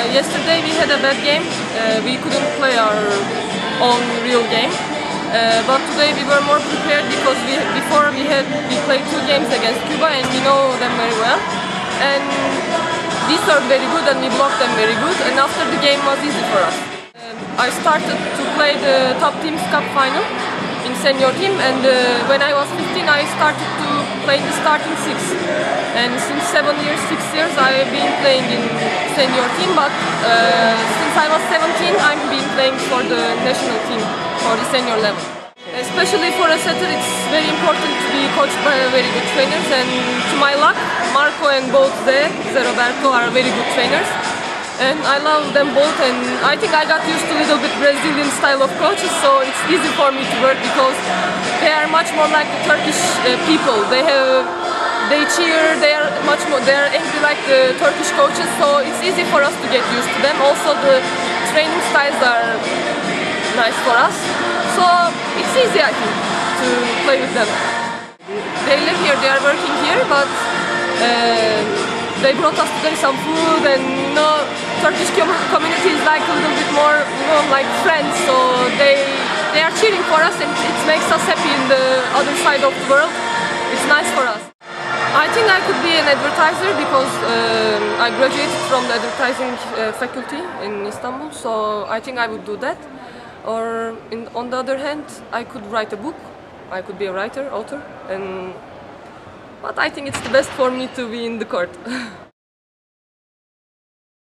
Yesterday we had a bad game. We couldn't play our own real game. But today we were more prepared because before we played 2 games against Cuba and we know them very well. And we served very good and we blocked them very good. And after the game was easy for us. I started to play the Top Teams Cup final in senior team, and when I was 15 I started to play the starting 6. And since 6 years I've been playing in senior team, but since I was 17 I've been playing for the national team for the senior level. Especially for a setter, it's very important to be coached by very good trainers, and to my luck Marco and both Zé Roberto are very good trainers. And I love them both, and I think I got used to a little bit Brazilian style of coaches, so it's easy for me to work because they are much more like the Turkish people. They cheer, they are angry like the Turkish coaches, so it's easy for us to get used to them. Also the training styles are nice for us, so it's easy I think to play with them. They live here, they are working here, but they brought us today some food, and Turkish community is like a little bit more, like friends, so they are cheering for us, and it makes us happy in the other side of the world. It's nice for us. I think I could be an advertiser because I graduated from the advertising faculty in Istanbul, so I think I would do that. Or on the other hand, I could write a book. I could be a writer, author, but I think it's the best for me to be in the court.